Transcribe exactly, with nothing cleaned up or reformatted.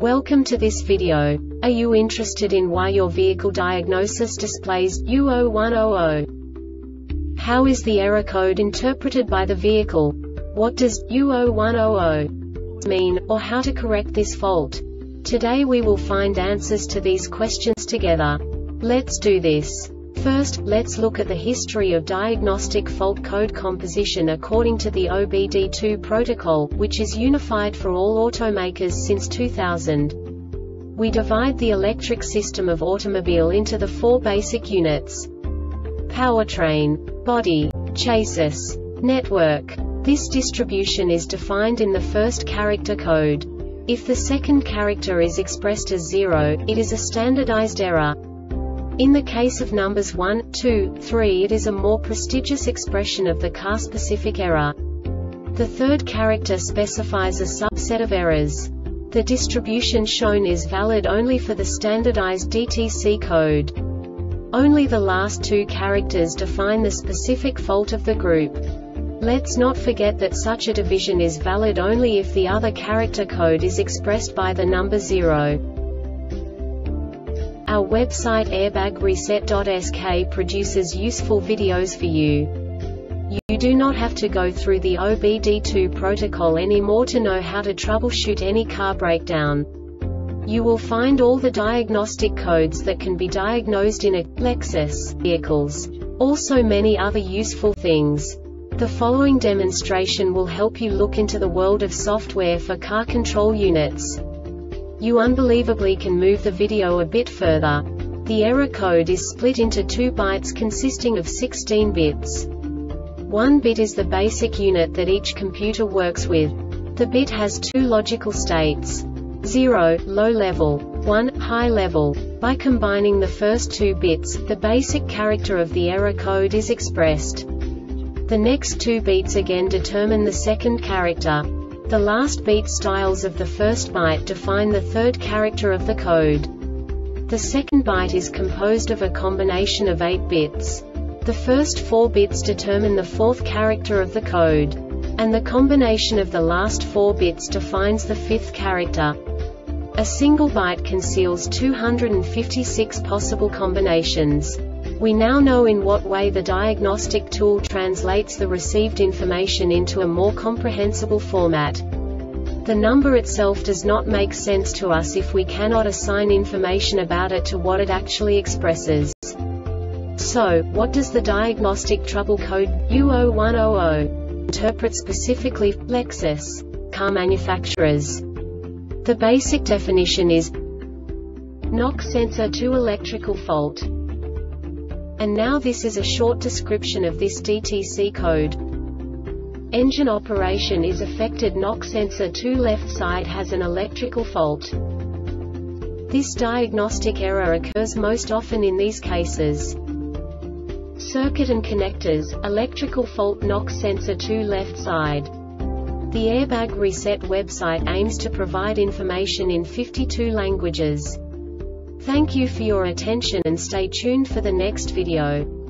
Welcome to this video. Are you interested in why your vehicle diagnosis displays U zero one zero zero? How is the error code interpreted by the vehicle? What does U zero one zero zero mean, or how to correct this fault? Today we will find answers to these questions together. Let's do this. First, let's look at the history of diagnostic fault code composition according to the O B D two protocol, which is unified for all automakers since two thousand. We divide the electric system of automobile into the four basic units: powertrain, body, chassis, network. This distribution is defined in the first character code. If the second character is expressed as zero, it is a standardized error. In the case of numbers one, two, three, it is a more prestigious expression of the car-specific error. The third character specifies a subset of errors. The distribution shown is valid only for the standardized D T C code. Only the last two characters define the specific fault of the group. Let's not forget that such a division is valid only if the other character code is expressed by the number zero. Our website airbag reset dot S K produces useful videos for you. You do not have to go through the O B D two protocol anymore to know how to troubleshoot any car breakdown. You will find all the diagnostic codes that can be diagnosed in a Lexus vehicles. Also many other useful things. The following demonstration will help you look into the world of software for car control units. You unbelievably can move the video a bit further. The error code is split into two bytes consisting of sixteen bits. One bit is the basic unit that each computer works with. The bit has two logical states: zero, low level, one, high level. By combining the first two bits, the basic character of the error code is expressed. The next two beats again determine the second character. The last beat styles of the first byte define the third character of the code. The second byte is composed of a combination of eight bits. The first four bits determine the fourth character of the code. And the combination of the last four bits defines the fifth character. A single byte conceals two hundred fifty-six possible combinations. We now know in what way the diagnostic tool translates the received information into a more comprehensible format. The number itself does not make sense to us if we cannot assign information about it to what it actually expresses. So, what does the diagnostic trouble code U zero one zero zero interpret specifically for Lexus car manufacturers? The basic definition is knock sensor two electrical fault. And now this is a short description of this D T C code. Engine operation is affected. Knock sensor two left side has an electrical fault. This diagnostic error occurs most often in these cases: circuit and connectors, electrical fault, knock sensor two left side. The Airbag Reset website aims to provide information in fifty-two languages. Thank you for your attention and stay tuned for the next video.